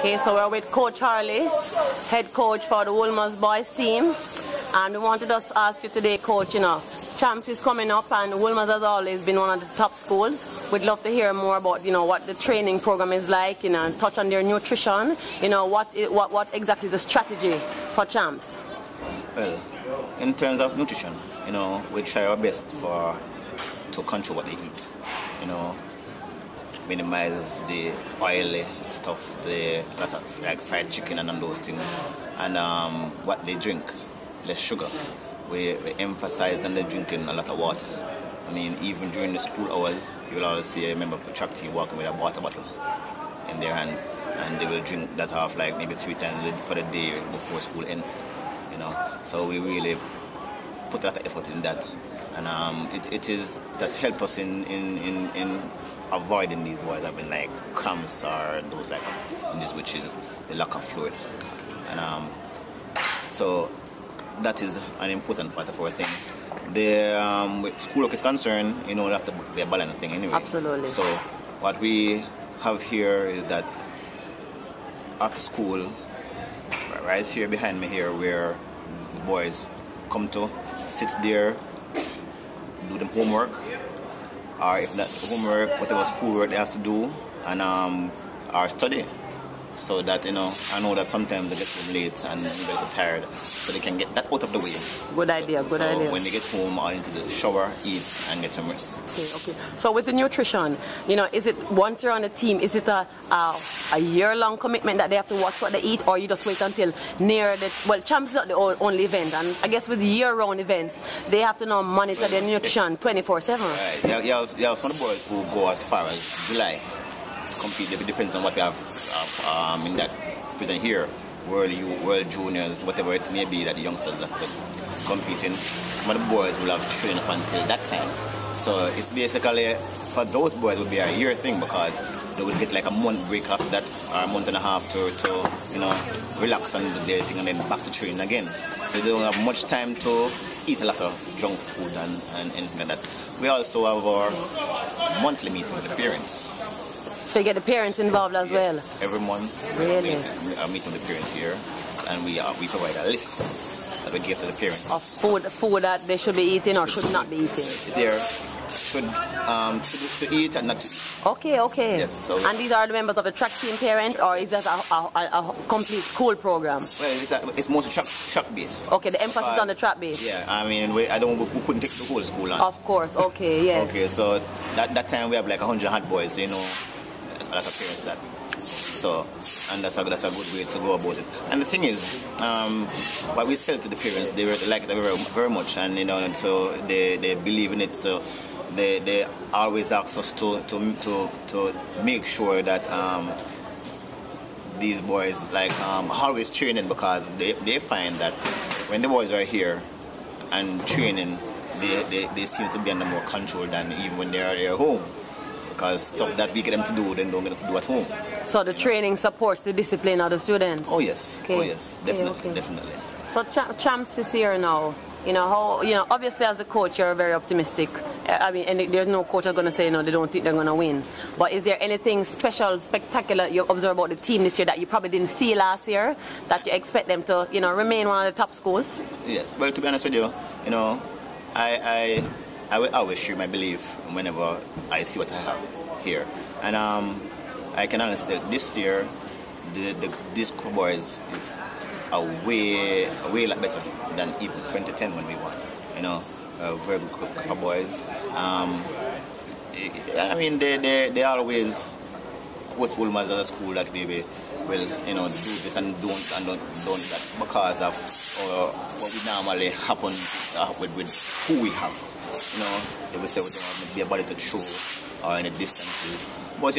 Okay, so we're with Coach Harley, head coach for the Wolmers boys team. And we wanted us to ask you today, Coach, Champs is coming up and Wolmers has always been one of the top schools. We'd love to hear more about, what the training program is like, and touch on their nutrition. What exactly the strategy for Champs? Well, in terms of nutrition, we try our best to control what they eat. Minimize the oily stuff, the lot of like fried chicken and those things, and what they drink, less sugar. We emphasize on the drinking a lot of water. I mean, even during the school hours, you'll always see a member of the track team walking with a water bottle in their hands, and they will drink that off like maybe 3 times for the day before school ends. So we really put a lot of effort in that, and it has helped us in avoiding these boys having like cramps or those like injuries, which is the lack of fluid, and so that is an important part of our thing. With schoolwork is concerned, it have to be a balanced thing anyway. Absolutely. So what we have here is that after school, right here behind me here, where the boys come to sit there, do them homework, or if not homework, whatever schoolwork they have to do, and or study. So that, I know that sometimes they get home late and they get tired, so they can get that out of the way. Good idea. So when they get home, or into the shower, eat, and get some rest. Okay. So with the nutrition, is it once you're on the team, is it a year-long commitment that they have to watch what they eat, or you just wait until near Champs is not the only event, and I guess with year-round events, they have to now monitor their nutrition 24/7. Right. You have some of the boys who go as far as July. Compete. It depends on what we have in that prison here, world juniors, whatever it may be that the youngsters that competing. Some of the boys will have training up until that time. So it's basically, for those boys, it would be a year thing, because they would get like a month break after that, or a month and a half to relax and do their thing, and then back to training again. So they don't have much time to eat a lot of junk food and anything like that. We also have our monthly meeting with the parents. So you get the parents involved as well? Every month. Really? We are meeting the parents here, and we provide a list that we give to the parents. Of food that they should be eating or should not be eating? They should to eat and not to eat. Okay. Yes, so and these are the members of the track team parents, or is that a complete school program? Well, it's mostly track based. Okay, the emphasis on the track base. Yeah, I mean, we couldn't take the whole school on. Of course, okay, yes. Okay, so that time we have like 100 hot boys, a lot of parents that. So, and that's a good way to go about it. And the thing is, what we sell to the parents, they like it very, very much, and so they believe in it. So they always ask us to make sure that these boys always training, because they find that when the boys are here and training, they seem to be under more control than even when they are at home. Because stuff that we get them to do, then don't get them to do at home. So the training supports the discipline of the students? Oh yes, okay. Oh yes, definitely, definitely. So Champs this year now, obviously as a coach you're very optimistic. I mean, and there's no coach that's going to say no, they don't think they're going to win. But is there anything special, spectacular you observe about the team this year that you probably didn't see last year, that you expect them to, remain one of the top schools? Yes, well, to be honest with you, I will always share my belief whenever I see what I have here. And I can honestly say this year, these crew boys is a way lot better than even 2010 when we won. Very good group of boys. I mean, they always quote Wolmers as a school that we will, do this and don't that, because of what we normally happen with who we have. They will say we don't have to be about it to show or any distances. But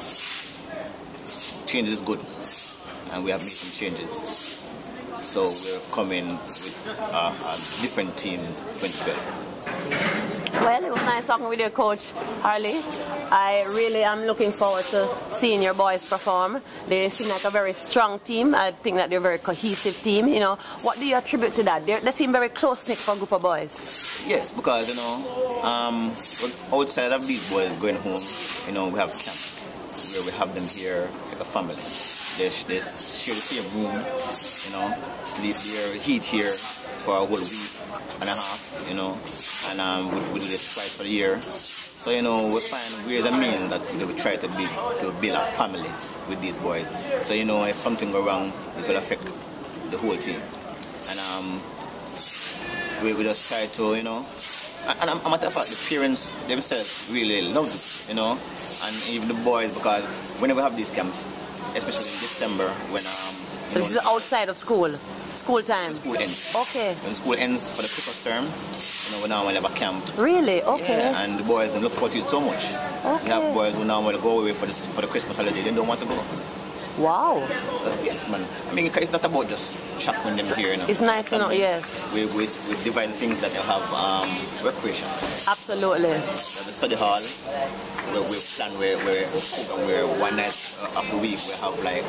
change is good, and we have made some changes. So we're coming with a different team in 2012. Well, it was nice talking with you, Coach Harley. I really am looking forward to seeing your boys perform. They seem like a very strong team. I think that they're a very cohesive team. What do you attribute to that? They seem very close-knit for a group of boys. Yes, because, outside of these boys going home, we have camp where we have them here like a family. They share the same room, you know, sleep there, heat here for a whole week and a half, you know, and we do this twice per year. So, you know, we find ways and means that they will try to build a family with these boys. So, you know, if something go wrong, it will affect the whole team. And we just try to, you know, and a matter of fact, the parents themselves really love it, you know, and even the boys, because whenever we have these camps, especially in December, when this is outside of school time. School ends. Okay. When school ends for the Christmas term, you know, we normally have a camp. Really? Okay. Yeah, and the boys don't look forward to it so much. Okay. We have boys who normally go away for the Christmas holiday. They don't want to go. Wow. Yes, man. I mean, it's not about just chucking them here, you know. It's nice to know, yes. We divide things that they have recreation. Absolutely. We have the study hall, where we plan where we cook, and where one night of the week we have like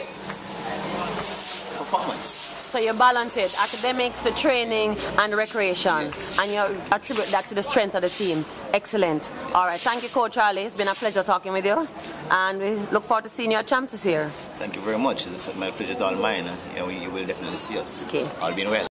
performance. So you balance it, academics, the training, and recreation. Yes. And you attribute that to the strength of the team. Excellent. All right, thank you, Coach Harley. It's been a pleasure talking with you. And we look forward to seeing you at Champs this year. Thank you very much. My pleasure is all mine. You will definitely see us. Okay. All being well.